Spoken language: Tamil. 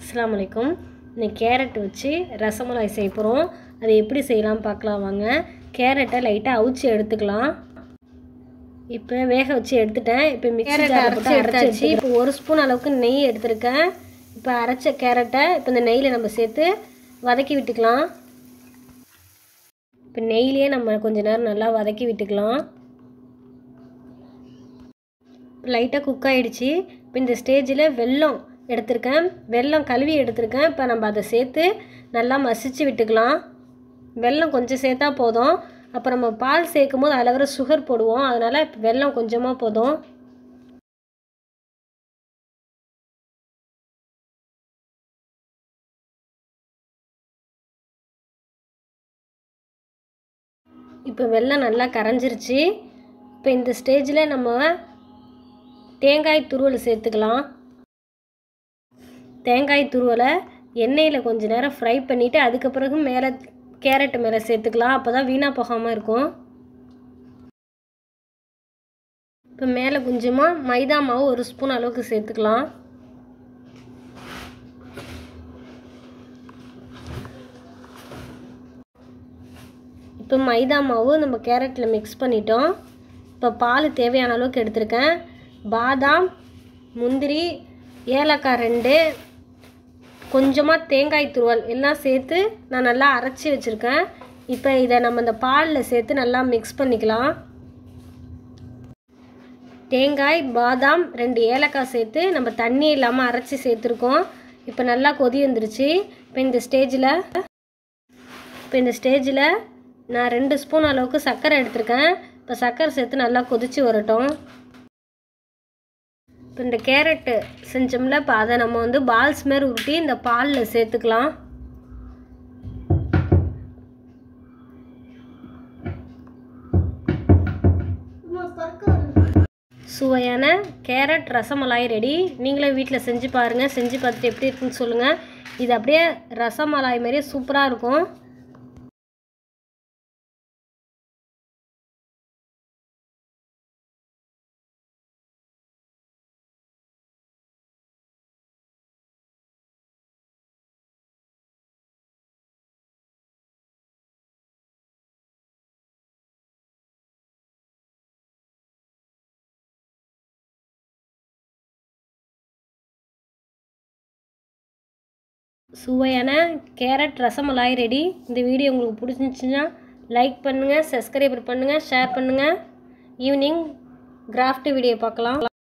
அஸ்ஸலாமு அலைக்கும். இன்னைக்கு கேரட் வச்சு ரசமலாய் செய்ய போகிறோம். அதை எப்படி செய்யலாம் பார்க்கலாம் வாங்க. கேரட்டை லைட்டாக அவிச்சு எடுத்துக்கலாம். இப்போ வேக வச்சு எடுத்துட்டேன். இப்போ மிக்ஸி ஜாரில் போட்டு அரைச்சி இப்போ 1 ஸ்பூன் அளவுக்கு நெய் எடுத்துருக்கேன். இப்போ அரைச்ச கேரட்டை இப்போ இந்த நெய்யில் நம்ம சேர்த்து வதக்கி விட்டுக்கலாம். இப்போ நெய்லேயே நம்ம கொஞ்சம் நேரம் நல்லா வதக்கி விட்டுக்கலாம். லைட்டாக குக் ஆகிடுச்சு. இப்போ இந்த ஸ்டேஜில் வெல்லம் எடுத்திருக்கேன். வெல்லம் கழுவி எடுத்திருக்கேன். இப்போ நம்ம அதை சேர்த்து நல்லா மசிச்சு விட்டுக்கலாம். வெல்லம் கொஞ்சம் சேர்த்தா போதும். அப்புறம் நம்ம பால் சேர்க்கும் போது அதில் வர சுகர் போடுவோம். அதனால் இப்போ வெல்லம் கொஞ்சமாக போதும். இப்போ வெல்லம் நல்லா கரைஞ்சிருச்சு. இப்போ இந்த ஸ்டேஜில் நம்ம தேங்காய் துருவல் சேர்த்துக்கலாம். தேங்காய் துருவலை எண்ணெயில் கொஞ்சம் நேரம் ஃப்ரை பண்ணிவிட்டு அதுக்கு பிறகு மேலே கேரட் மேலே சேர்த்துக்கலாம். அப்போ தான் வீணாக போகாமல் இருக்கும். இப்போ மேலே கொஞ்சமாக மைதா மாவு 1 ஸ்பூன் அளவுக்கு சேர்த்துக்கலாம். இப்போ மைதா மாவு நம்ம கேரட்டில் மிக்ஸ் பண்ணிட்டோம். இப்போ பால் தேவையான அளவுக்கு எடுத்திருக்கேன். பாதாம், முந்திரி, ஏலக்காய் 2, கொஞ்சமாக தேங்காய் துருவல் எல்லாம் சேர்த்து நான் நல்லா அரைச்சி வச்சுருக்கேன். இப்போ இதை நம்ம இந்த பாலில் சேர்த்து நல்லா மிக்ஸ் பண்ணிக்கலாம். தேங்காய், பாதாம், 2 ஏலக்காய் சேர்த்து நம்ம தண்ணி இல்லாமல் அரைச்சி சேர்த்துருக்கோம். இப்போ நல்லா கொதி வந்துருச்சு. இப்போ இந்த ஸ்டேஜில் நான் 2 ஸ்பூன் அளவுக்கு சர்க்கரை எடுத்திருக்கேன். இப்போ சர்க்கரை சேர்த்து நல்லா கொதித்து வரட்டும். இப்போ இந்த கேரட்டு செஞ்சோம்ல, இப்போ அதை நம்ம பால்ஸ் மாரி உருட்டி இந்த பாலில் சேர்த்துக்கலாம். சுவையான கேரட் ரசமலாய் ரெடி. நீங்களே வீட்டில் செஞ்சு பாருங்கள். செஞ்சு பார்த்துட்டு எப்படி இருக்குன்னு சொல்லுங்கள். இது அப்படியே ரசமலாய் மாதிரியே சூப்பராக இருக்கும். சுவையான கேரட் ரசமலாய் ரெடி. இந்த வீடியோ உங்களுக்கு பிடிச்சிருந்துச்சுன்னா லைக் பண்ணுங்கள், சப்ஸ்கிரைப் பண்ணுங்கள், ஷேர் பண்ணுங்கள். ஈவினிங் கிராஃப்ட் வீடியோ பார்க்கலாம்.